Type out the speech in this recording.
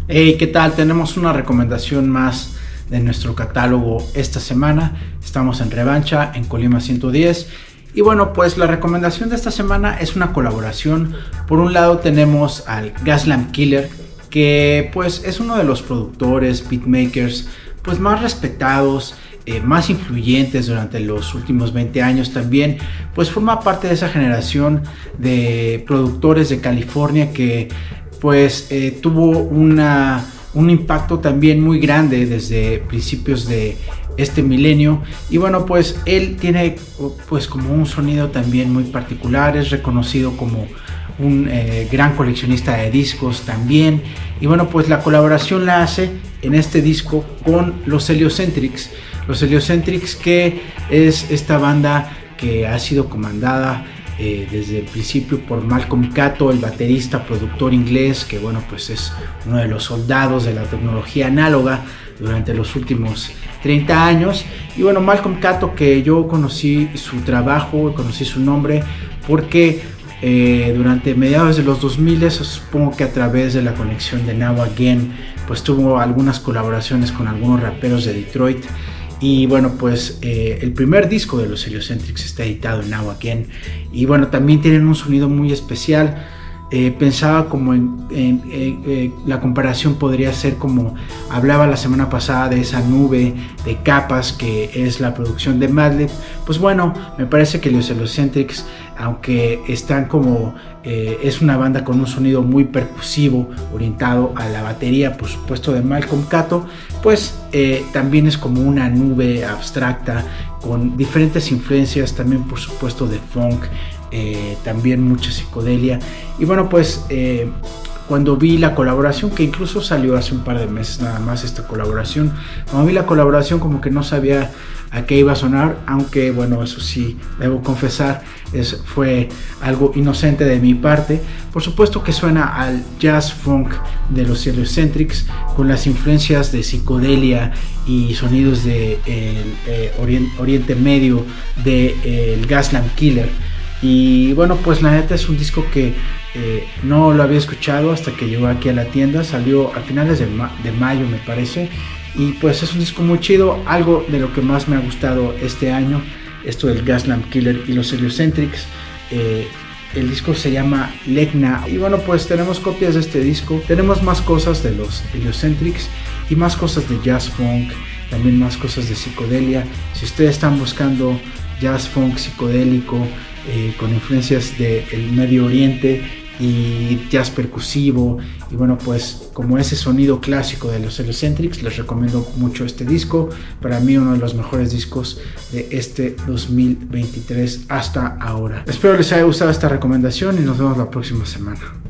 Hey, ¿qué tal? Tenemos una recomendación más de nuestro catálogo esta semana. Estamos en Revancha, en Colima 110. Y bueno, pues la recomendación de esta semana es una colaboración. Por un lado tenemos al Gaslamp Killer, que pues es uno de los productores, beatmakers, pues más respetados, más influyentes durante los últimos 20 años también. Pues forma parte de esa generación de productores de California que pues tuvo un impacto también muy grande desde principios de este milenio. Y bueno, pues él tiene pues como un sonido también muy particular, es reconocido como un gran coleccionista de discos también. Y bueno, pues la colaboración la hace en este disco con los Heliocentrics. Los Heliocentrics, que es esta banda que ha sido comandada desde el principio por Malcolm Catto, el baterista, productor inglés, que bueno, pues es uno de los soldados de la tecnología análoga durante los últimos 30 años. Y bueno, Malcolm Catto, que yo conocí su trabajo, conocí su nombre porque durante mediados de los 2000, supongo que a través de la conexión de Now Again, pues tuvo algunas colaboraciones con algunos raperos de Detroit. Y bueno, pues el primer disco de los Heliocentrics está editado en Now Again. Y bueno, también tienen un sonido muy especial. Pensaba como en la comparación podría ser como hablaba la semana pasada de esa nube de capas que es la producción de Madlib. Pues bueno, me parece que los Heliocentrics, aunque están como es una banda con un sonido muy percusivo orientado a la batería, por supuesto, de Malcolm Catto, pues también es como una nube abstracta con diferentes influencias, también por supuesto de funk, también mucha psicodelia. Y bueno, pues cuando vi la colaboración, que incluso salió hace un par de meses nada más esta colaboración, cuando vi la colaboración como que no sabía a qué iba a sonar, aunque bueno, eso sí, debo confesar, fue algo inocente de mi parte. Por supuesto que suena al jazz funk de los Heliocentrics con las influencias de psicodelia y sonidos de Oriente Medio de el Gaslamp Killer. Y bueno, pues la neta es un disco que no lo había escuchado hasta que llegó aquí a la tienda. Salió a finales de mayo, me parece. Y pues es un disco muy chido, algo de lo que más me ha gustado este año, esto del Gaslamp Killer y los Heliocentrics. El disco se llama Legna. Y bueno, pues tenemos copias de este disco, tenemos más cosas de los Heliocentrics y más cosas de jazz funk, también más cosas de psicodelia. Si ustedes están buscando jazz funk psicodélico con influencias del Medio Oriente y jazz percusivo, y bueno, pues como ese sonido clásico de los Heliocentrics, les recomiendo mucho este disco. Para mí uno de los mejores discos de este 2023 hasta ahora. Espero les haya gustado esta recomendación y nos vemos la próxima semana.